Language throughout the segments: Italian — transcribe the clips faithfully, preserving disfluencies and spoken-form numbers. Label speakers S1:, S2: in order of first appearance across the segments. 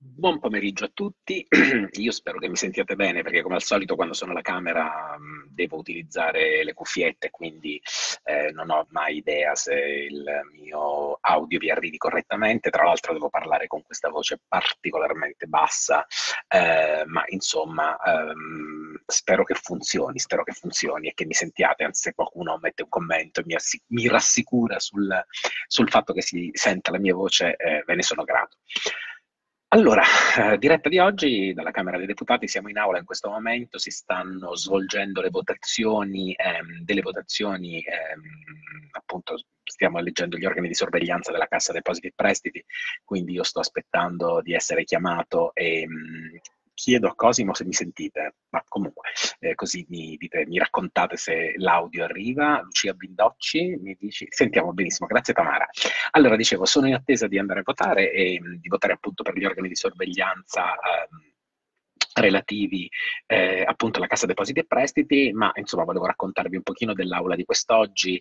S1: Buon pomeriggio a tutti, io spero che mi sentiate bene perché come al solito quando sono alla camera mh, devo utilizzare le cuffiette, quindi eh, non ho mai idea se il mio audio vi arrivi correttamente. Tra l'altro devo parlare con questa voce particolarmente bassa, eh, ma insomma ehm, spero che funzioni, spero che funzioni e che mi sentiate, anzi se qualcuno mette un commento e mi, assi- mi rassicura sul, sul fatto che si senta la mia voce, eh, ve ne sono grato. Allora, eh, diretta di oggi dalla Camera dei Deputati, siamo in aula in questo momento, si stanno svolgendo le votazioni, ehm, delle votazioni, ehm, appunto stiamo eleggendo gli organi di sorveglianza della Cassa Depositi e Prestiti, quindi io sto aspettando di essere chiamato e mh, chiedo a Cosimo se mi sentite, ma comunque eh, così mi, dite- mi raccontate se l'audio arriva. Lucia Bindocci mi dici, sentiamo benissimo, grazie Tamara. Allora, dicevo, sono in attesa di andare a votare e mh, di votare appunto per gli organi di sorveglianza ehm, relativi eh, appunto alla Cassa Depositi e Prestiti, ma insomma volevo raccontarvi un pochino dell'aula di quest'oggi.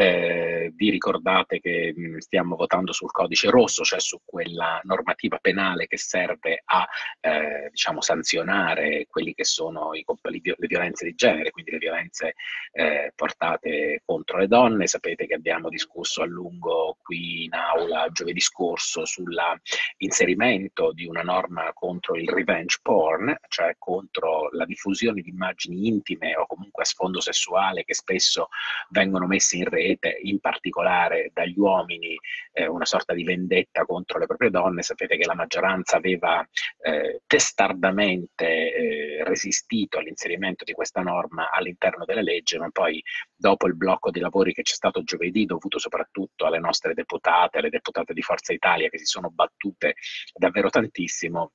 S1: Eh, vi ricordate che mh, stiamo votando sul codice rosso, cioè su quella normativa penale che serve a eh, diciamo sanzionare quelli che sono i, le violenze di genere, quindi le violenze eh, portate contro le donne. Sapete che abbiamo discusso a lungo qui in aula giovedì scorso sull'inserimento di una norma contro il revenge porn, cioè contro la diffusione di immagini intime o comunque a sfondo sessuale che spesso vengono messe in rete, in particolare dagli uomini, eh, una sorta di vendetta contro le proprie donne. Sapete che la maggioranza aveva eh, testardamente eh, resistito all'inserimento di questa norma all'interno della legge, ma poi dopo il blocco di lavori che c'è stato giovedì, dovuto soprattutto alle nostre deputate, alle deputate di Forza Italia che si sono battute davvero tantissimo,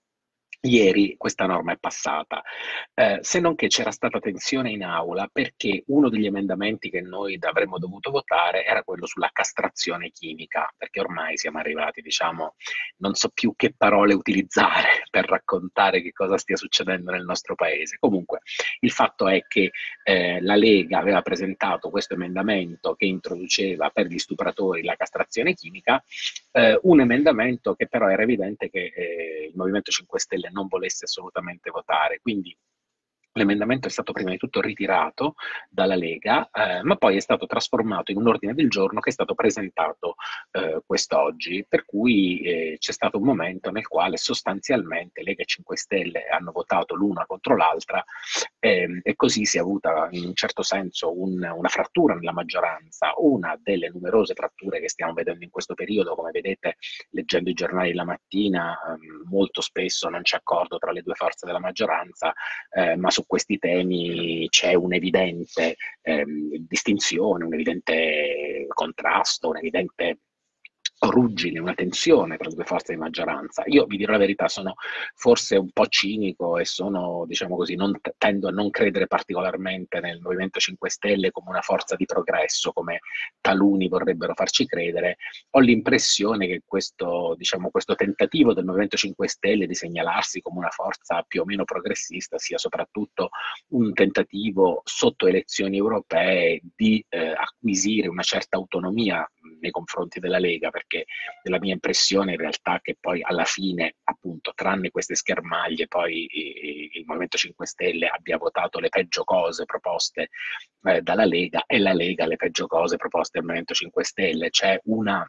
S1: ieri questa norma è passata, eh, se non che c'era stata tensione in aula perché uno degli emendamenti che noi avremmo dovuto votare era quello sulla castrazione chimica, perché ormai siamo arrivati, diciamo, non so più che parole utilizzare per raccontare che cosa stia succedendo nel nostro paese. Comunque, il fatto è che eh, la Lega aveva presentato questo emendamento che introduceva per gli stupratori la castrazione chimica, eh, un emendamento che però era evidente che eh, il Movimento cinque Stelle non volesse assolutamente votare, quindi l'emendamento è stato prima di tutto ritirato dalla Lega, eh, ma poi è stato trasformato in un ordine del giorno che è stato presentato eh, quest'oggi, per cui eh, c'è stato un momento nel quale sostanzialmente Lega e cinque Stelle hanno votato l'una contro l'altra, ehm, e così si è avuta in un certo senso un, una frattura nella maggioranza, una delle numerose fratture che stiamo vedendo in questo periodo. Come vedete leggendo i giornali la mattina, ehm, molto spesso non c'è accordo tra le due forze della maggioranza, eh, ma su questi temi c'è un'evidente ehm, distinzione, un evidente contrasto, un evidente ruggine, una tensione tra le due forze di maggioranza. Io vi dirò la verità, sono forse un po' cinico e sono, diciamo così, non, tendo a non credere particolarmente nel Movimento cinque Stelle come una forza di progresso, come taluni vorrebbero farci credere. Ho l'impressione che questo, diciamo, questo tentativo del Movimento cinque Stelle di segnalarsi come una forza più o meno progressista sia soprattutto un tentativo sotto elezioni europee di eh, acquisire una certa autonomia nei confronti della Lega, perché la mia impressione in realtà è che poi alla fine, appunto, tranne queste schermaglie, poi eh, il Movimento cinque Stelle abbia votato le peggio cose proposte eh, dalla Lega e la Lega le peggio cose proposte dal Movimento cinque Stelle. C'è una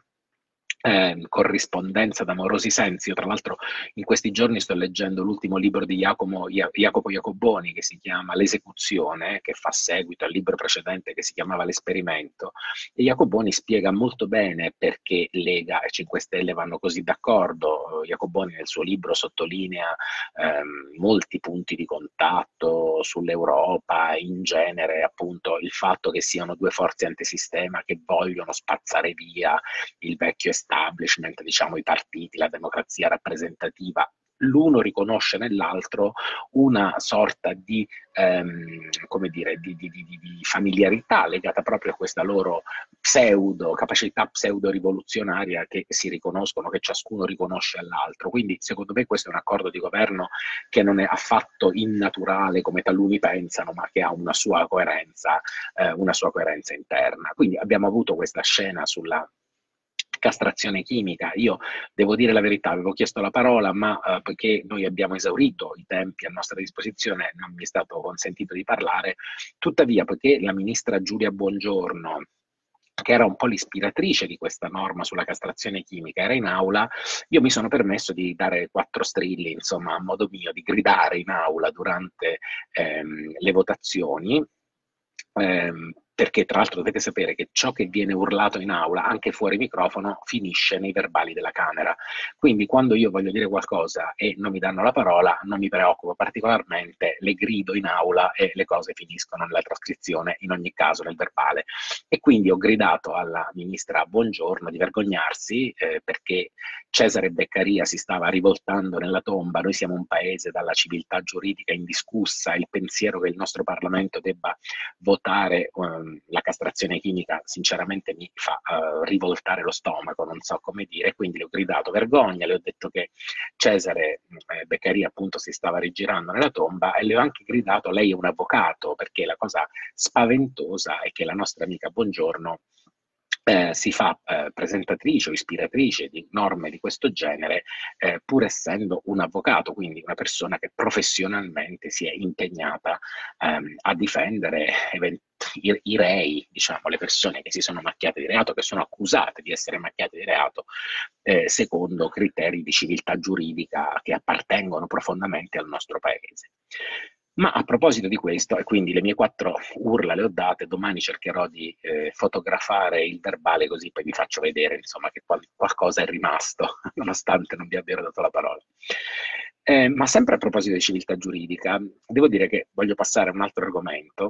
S1: eh, corrispondenza d'amorosi sensi. Io tra l'altro in questi giorni sto leggendo l'ultimo libro di Jacopo, Jacopo Jacoboni che si chiama L'esecuzione, che fa seguito al libro precedente che si chiamava L'esperimento, e Jacoboni spiega molto bene perché Lega e cinque Stelle vanno così d'accordo. Jacoboni nel suo libro sottolinea ehm, molti punti di contatto sull'Europa, in genere appunto il fatto che siano due forze antisistema che vogliono spazzare via il vecchio establishment, diciamo i partiti, la democrazia rappresentativa. L'uno riconosce nell'altro una sorta di, ehm, come dire, di, di, di, di familiarità legata proprio a questa loro pseudo, capacità pseudo-rivoluzionaria che si riconoscono, che ciascuno riconosce all'altro. Quindi secondo me questo è un accordo di governo che non è affatto innaturale come taluni pensano, ma che ha una sua coerenza, eh, una sua coerenza interna. Quindi abbiamo avuto questa scena sulla castrazione chimica. Io devo dire la verità, avevo chiesto la parola, ma eh, poiché noi abbiamo esaurito i tempi a nostra disposizione, non mi è stato consentito di parlare. Tuttavia, poiché la ministra Giulia Bongiorno, che era un po' l'ispiratrice di questa norma sulla castrazione chimica, era in aula, io mi sono permesso di dare quattro strilli, insomma, a modo mio, di gridare in aula durante ehm, le votazioni, ehm, perché tra l'altro dovete sapere che ciò che viene urlato in aula, anche fuori microfono, finisce nei verbali della Camera. Quindi quando io voglio dire qualcosa e non mi danno la parola, non mi preoccupo particolarmente, le grido in aula e le cose finiscono nella trascrizione, in ogni caso nel verbale. E quindi ho gridato alla ministra Bongiorno di vergognarsi, eh, perché Cesare Beccaria si stava rivoltando nella tomba. Noi siamo un paese dalla civiltà giuridica indiscussa, il pensiero che il nostro Parlamento debba votare um, la castrazione chimica sinceramente mi fa uh, rivoltare lo stomaco, non so come dire, quindi le ho gridato vergogna, le ho detto che Cesare eh, Beccaria appunto si stava rigirando nella tomba e le ho anche gridato lei è un avvocato, perché la cosa spaventosa è che la nostra amica Bongiorno eh, si fa eh, presentatrice o ispiratrice di norme di questo genere, eh, pur essendo un avvocato, quindi una persona che professionalmente si è impegnata ehm, a difendere event- i, i rei, diciamo, le persone che si sono macchiate di reato, che sono accusate di essere macchiate di reato, eh, secondo criteri di civiltà giuridica che appartengono profondamente al nostro paese. Ma a proposito di questo, e quindi le mie quattro urla le ho date, domani cercherò di eh, fotografare il verbale così poi vi faccio vedere insomma che qual- qualcosa è rimasto, nonostante non vi abbia dato la parola. Eh, ma sempre a proposito di civiltà giuridica, devo dire che voglio passare a un altro argomento,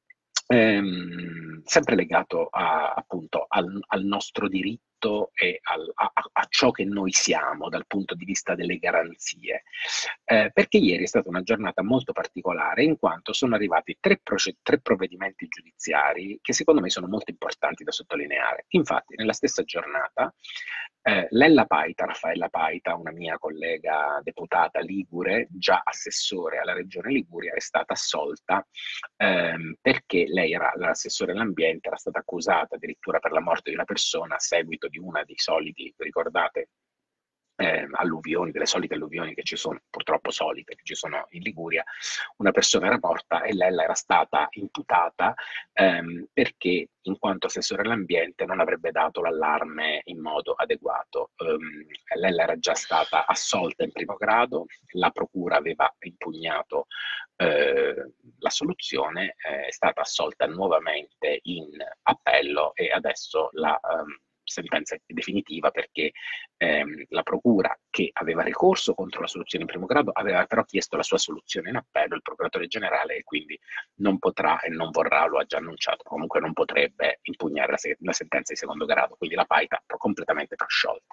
S1: ehm, sempre legato a- appunto al, al nostro diritto e al- a, a- a ciò che noi siamo dal punto di vista delle garanzie. Eh, perché ieri è stata una giornata molto particolare in quanto sono arrivati tre, proce- tre provvedimenti giudiziari che secondo me sono molto importanti da sottolineare. Infatti, nella stessa giornata, eh, Lella Paita, Raffaella Paita, una mia collega deputata ligure, già assessore alla Regione Liguria, è stata assolta ehm, perché lei era l'assessore all'ambiente, era stata accusata addirittura per la morte di una persona a seguito di una dei soliti, ricordate, eh, alluvioni, delle solite alluvioni che ci sono, purtroppo solite, che ci sono in Liguria. Una persona era morta e lei era stata imputata ehm, perché in quanto assessore all'ambiente non avrebbe dato l'allarme in modo adeguato. Um, lei era già stata assolta in primo grado, la procura aveva impugnato eh, la soluzione, eh, è stata assolta nuovamente in appello e adesso la um, sentenza è definitiva perché ehm, la procura che aveva ricorso contro la soluzione in primo grado aveva però chiesto la sua soluzione in appello, il procuratore generale, e quindi non potrà e non vorrà, lo ha già annunciato, comunque non potrebbe impugnare la, se- la sentenza di secondo grado, quindi la Paita completamente prosciolta.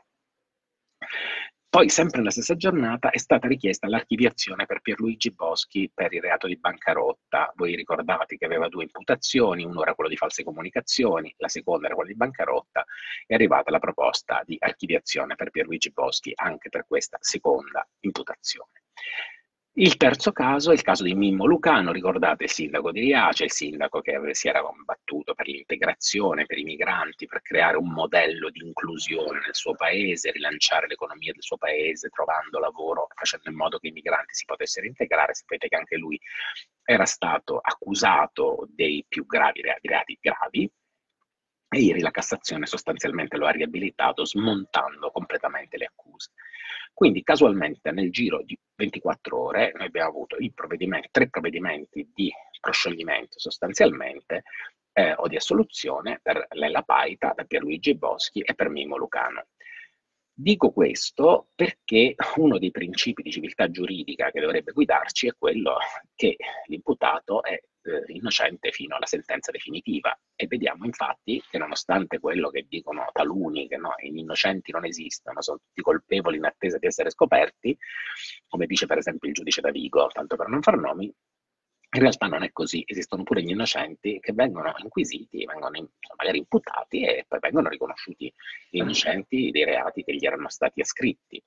S1: Poi, sempre nella stessa giornata, è stata richiesta l'archiviazione per Pierluigi Boschi per il reato di bancarotta. Voi ricordate che aveva due imputazioni, uno era quello di false comunicazioni, la seconda era quella di bancarotta, è arrivata la proposta di archiviazione per Pierluigi Boschi anche per questa seconda imputazione. Il terzo caso è il caso di Mimmo Lucano, ricordate il sindaco di Riace, il sindaco che si era combattuto per l'integrazione, per i migranti, per creare un modello di inclusione nel suo paese, rilanciare l'economia del suo paese, trovando lavoro, facendo in modo che i migranti si potessero integrare. Sapete che anche lui era stato accusato dei più gravi reati, reati gravi, e ieri la Cassazione sostanzialmente lo ha riabilitato smontando completamente le accuse. Quindi casualmente nel giro di ventiquattro ore noi abbiamo avuto i provvedimenti, tre provvedimenti di proscioglimento sostanzialmente eh, o di assoluzione per Lella Paita, per Pierluigi Boschi e per Mimmo Lucano. Dico questo perché uno dei principi di civiltà giuridica che dovrebbe guidarci è quello che l'imputato è eh, innocente fino alla sentenza definitiva e vediamo infatti che nonostante quello che dicono taluni, che no, gli innocenti non esistono, sono tutti colpevoli in attesa di essere scoperti, come dice per esempio il giudice Davigo, tanto per non far nomi, in realtà non è così, esistono pure gli innocenti che vengono inquisiti, vengono in- magari imputati e poi vengono riconosciuti innocenti dei reati che gli erano stati ascritti.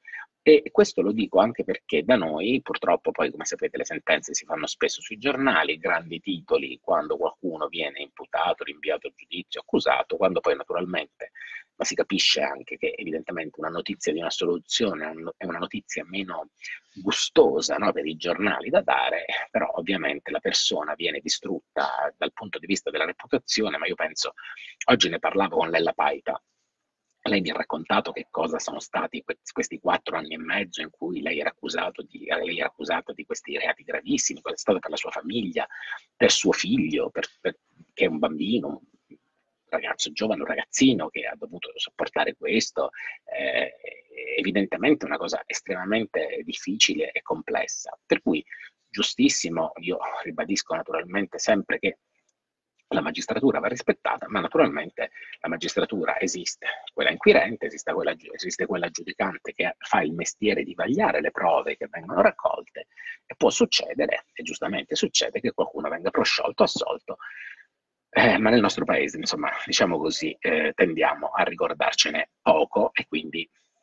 S1: E questo lo dico anche perché da noi, purtroppo, poi come sapete le sentenze si fanno spesso sui giornali, grandi titoli quando qualcuno viene imputato, rinviato a giudizio, accusato, quando poi naturalmente, ma si capisce anche che evidentemente una notizia di un'assoluzione è una notizia meno gustosa, no, per i giornali da dare, però ovviamente la persona viene distrutta dal punto di vista della reputazione, ma io penso, oggi ne parlavo con Lella Paita. Lei mi ha raccontato che cosa sono stati questi quattro anni e mezzo in cui lei era accusato di, lei era accusata di questi reati gravissimi, cosa è stato per la sua famiglia, per suo figlio, per, per, che è un bambino, un ragazzo giovane, un ragazzino che ha dovuto sopportare questo. Eh, evidentemente è una cosa estremamente difficile e complessa. Per cui, giustissimo, io ribadisco naturalmente sempre che la magistratura va rispettata, ma naturalmente la magistratura esiste, quella inquirente, esiste quella, esiste quella giudicante che fa il mestiere di vagliare le prove che vengono raccolte, e può succedere, e giustamente succede, che qualcuno venga prosciolto, assolto, eh, ma nel nostro paese, insomma, diciamo così, eh, tendiamo a ricordarcene poco, e quindi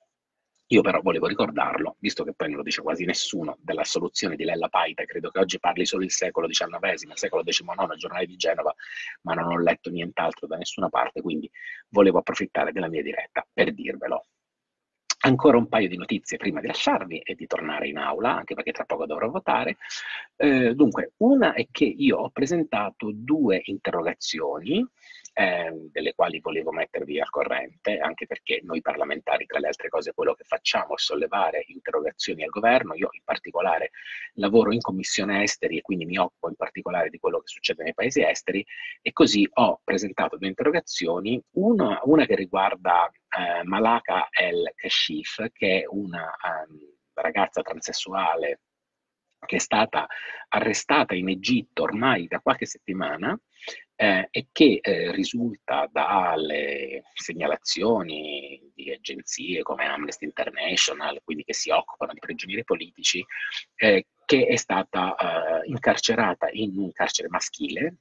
S1: io però volevo ricordarlo, visto che poi non lo dice quasi nessuno, della soluzione di Lella Paita. Credo che oggi parli solo il secolo diciannovesimo, il secolo diciannove, il giornale di Genova, ma non ho letto nient'altro da nessuna parte, quindi volevo approfittare della mia diretta per dirvelo. Ancora un paio di notizie prima di lasciarvi e di tornare in aula, anche perché tra poco dovrò votare. Eh, dunque, una è che io ho presentato due interrogazioni, eh, delle quali volevo mettervi al corrente, anche perché noi parlamentari, tra le altre cose, quello che facciamo è sollevare interrogazioni al governo. Io in particolare lavoro in commissione esteri e quindi mi occupo in particolare di quello che succede nei paesi esteri, e così ho presentato due interrogazioni, una, una che riguarda eh, Malaka El Kashif, che è una um, ragazza transessuale che è stata arrestata in Egitto ormai da qualche settimana, eh, e che eh, risulta dalle segnalazioni di agenzie come Amnesty International, quindi che si occupano di prigionieri politici, eh, che è stata eh, incarcerata in un carcere maschile,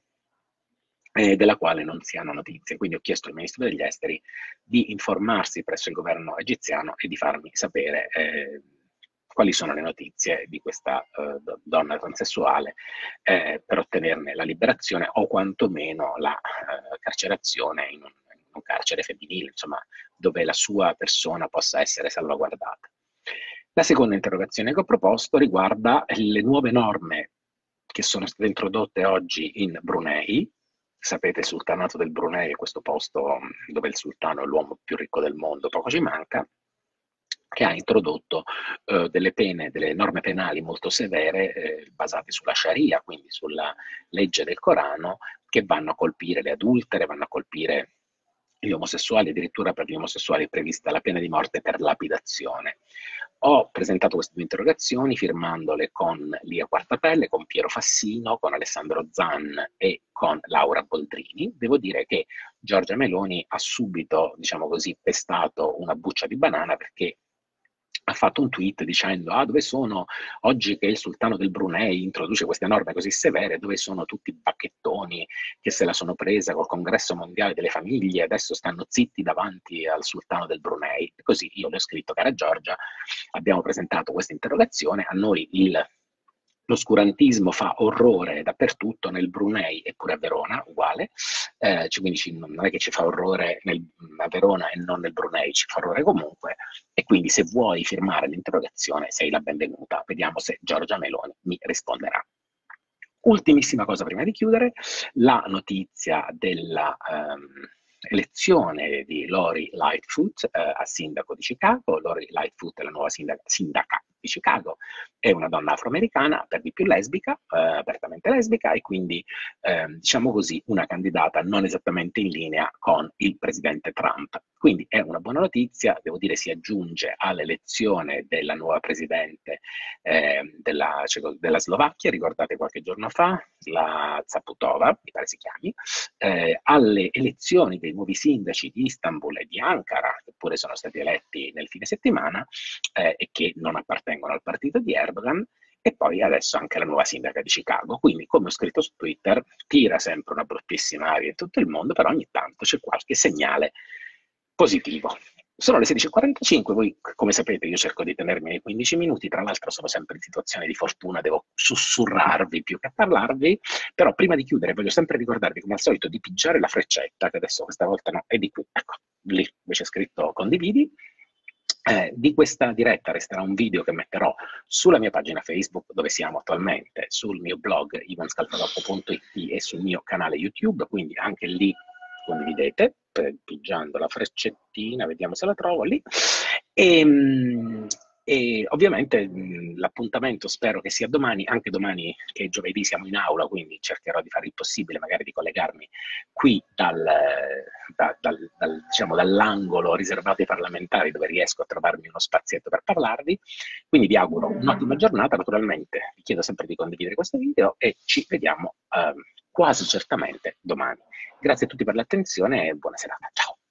S1: eh, della quale non si hanno notizie. Quindi ho chiesto al Ministro degli Esteri di informarsi presso il governo egiziano e di farmi sapere eh, quali sono le notizie di questa eh, donna transessuale, eh, per ottenerne la liberazione o quantomeno la eh, carcerazione in un, in un carcere femminile, insomma, dove la sua persona possa essere salvaguardata. La seconda interrogazione che ho proposto riguarda le nuove norme che sono state introdotte oggi in Brunei. Sapete, il sultanato del Brunei è questo posto dove il sultano è l'uomo più ricco del mondo, poco ci manca, che ha introdotto eh, delle pene, delle norme penali molto severe, eh, basate sulla Sharia, quindi sulla legge del Corano, che vanno a colpire le adultere, vanno a colpire gli omosessuali. Addirittura per gli omosessuali è prevista la pena di morte per lapidazione. Ho presentato queste due interrogazioni firmandole con Lia Quartapelle, con Piero Fassino, con Alessandro Zan e con Laura Boldrini. Devo dire che Giorgia Meloni ha subito, diciamo così, pestato una buccia di banana, perché ha fatto un tweet dicendo: ah, dove sono, oggi che il sultano del Brunei introduce queste norme così severe, dove sono tutti i bacchettoni che se la sono presa col congresso mondiale delle famiglie, adesso stanno zitti davanti al sultano del Brunei? E così io le ho scritto: cara Giorgia, abbiamo presentato questa interrogazione, a noi il l'oscurantismo fa orrore dappertutto, nel Brunei e pure a Verona, uguale, eh, quindi ci, non è che ci fa orrore nel, a Verona e non nel Brunei, ci fa orrore comunque, e quindi se vuoi firmare l'interrogazione sei la benvenuta. Vediamo se Giorgia Meloni mi risponderà. Ultimissima cosa prima di chiudere, la notizia della um, elezione di Lori Lightfoot eh, a sindaco di Chicago. Lori Lightfoot è la nuova sindaca, sindaca di Chicago, è una donna afroamericana, per di più lesbica, eh, apertamente lesbica, e quindi eh, diciamo così una candidata non esattamente in linea con il presidente Trump. Quindi è una buona notizia, devo dire, si aggiunge all'elezione della nuova presidente eh, della, della Slovacchia, ricordate qualche giorno fa, la Zaputova, mi pare si chiami, eh, alle elezioni dei nuovi sindaci di Istanbul e di Ankara, che pure sono stati eletti nel fine settimana eh, e che non appartengono al partito di Erdogan, e poi adesso anche la nuova sindaca di Chicago. Quindi, come ho scritto su Twitter, tira sempre una bruttissima aria in tutto il mondo, però ogni tanto c'è qualche segnale positivo. Sono le sedici e quarantacinque, voi come sapete io cerco di tenermi nei quindici minuti, tra l'altro sono sempre in situazione di fortuna, devo sussurrarvi più che parlarvi, però prima di chiudere voglio sempre ricordarvi come al solito di pigiare la freccetta, che adesso questa volta no, è di qui, ecco, lì invece è scritto condividi. Eh, di questa diretta resterà un video che metterò sulla mia pagina Facebook, dove siamo attualmente, sul mio blog ivanscalfadotto punto it e sul mio canale YouTube, quindi anche lì condividete, eh, pigiando la freccettina, vediamo se la trovo lì. E, mm, e ovviamente mh, l'appuntamento spero che sia domani, anche domani che è giovedì siamo in aula, quindi cercherò di fare il possibile magari di collegarmi qui dal, da- dal- dal- diciamo, dall'angolo riservato ai parlamentari dove riesco a trovarmi uno spazietto per parlarvi. Quindi vi auguro un'ottima giornata, naturalmente vi chiedo sempre di condividere questo video e ci vediamo ehm, quasi certamente domani. Grazie a tutti per l'attenzione e buona serata. Ciao!